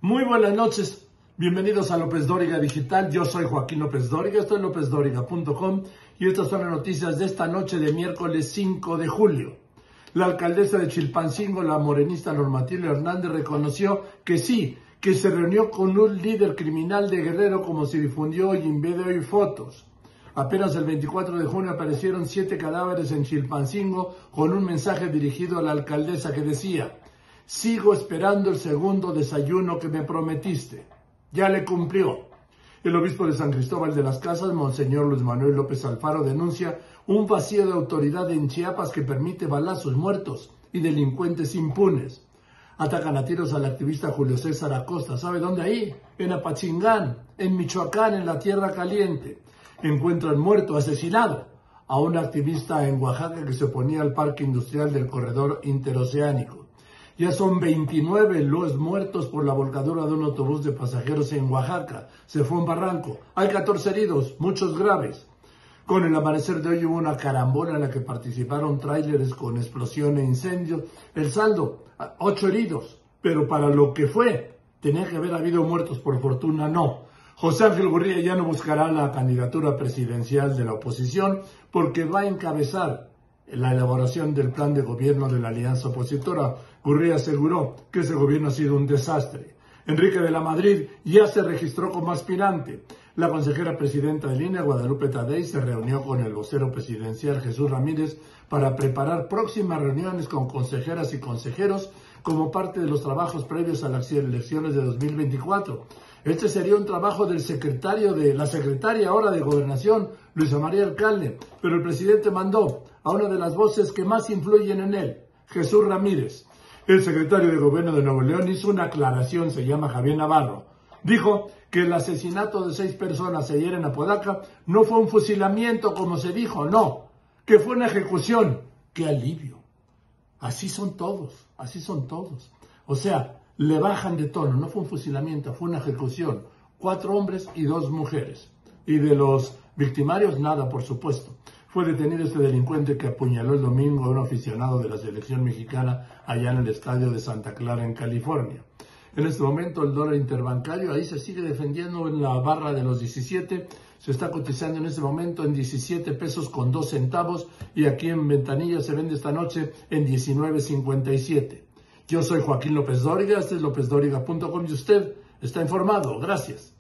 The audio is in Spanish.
Muy buenas noches, bienvenidos a López Dóriga Digital. Yo soy Joaquín López Dóriga, esto es lópezdóriga.com y estas son las noticias de esta noche de miércoles 5 de julio. La alcaldesa de Chilpancingo, la morenista Normativa Hernández, reconoció que sí, que se reunió con un líder criminal de Guerrero, como se difundió hoy en video y fotos. Apenas el 24 de junio aparecieron 7 cadáveres en Chilpancingo con un mensaje dirigido a la alcaldesa que decía: sigo esperando el segundo desayuno que me prometiste. Ya le cumplió. El obispo de San Cristóbal de las Casas, Monseñor Luis Manuel López Alfaro, denuncia un vacío de autoridad en Chiapas que permite balazos, muertos y delincuentes impunes. Atacan a tiros al activista Julio César Acosta. ¿Sabe dónde? Ahí, en Apachingán, en Michoacán, en la Tierra Caliente. Encuentran muerto, asesinado, a un activista en Oaxaca que se oponía al parque industrial del corredor interoceánico. Ya son 29 los muertos por la volcadura de un autobús de pasajeros en Oaxaca. Se fue un barranco. Hay 14 heridos, muchos graves. Con el amanecer de hoy hubo una carambola en la que participaron tráileres con explosión e incendio. El saldo, 8 heridos. Pero para lo que fue, tenía que haber habido muertos, por fortuna no. José Ángel Gurría ya no buscará la candidatura presidencial de la oposición porque va a encabezar la elaboración del plan de gobierno de la alianza opositora. Gurría aseguró que ese gobierno ha sido un desastre. Enrique de la Madrid ya se registró como aspirante. La consejera presidenta de INE, Guadalupe Tadei, se reunió con el vocero presidencial Jesús Ramírez para preparar próximas reuniones con consejeras y consejeros como parte de los trabajos previos a las elecciones de 2024. Este sería un trabajo del la secretaria ahora de Gobernación, Luisa María Alcalde, pero el presidente mandó a una de las voces que más influyen en él, Jesús Ramírez. El secretario de Gobierno de Nuevo León hizo una aclaración, se llama Javier Navarro. Dijo que el asesinato de 6 personas ayer en Apodaca no fue un fusilamiento como se dijo, no, que fue una ejecución. ¡Qué alivio! Así son todos, así son todos. O sea, le bajan de tono, no fue un fusilamiento, fue una ejecución. 4 hombres y 2 mujeres. Y de los victimarios, nada, por supuesto. Fue detenido este delincuente que apuñaló el domingo a un aficionado de la selección mexicana allá en el estadio de Santa Clara, en California. En este momento el dólar interbancario ahí se sigue defendiendo en la barra de los 17. Se está cotizando en este momento en 17 pesos con 2 centavos y aquí en Ventanilla se vende esta noche en 19.57. Yo soy Joaquín López Dóriga, este es lópezdóriga.com y usted está informado. Gracias.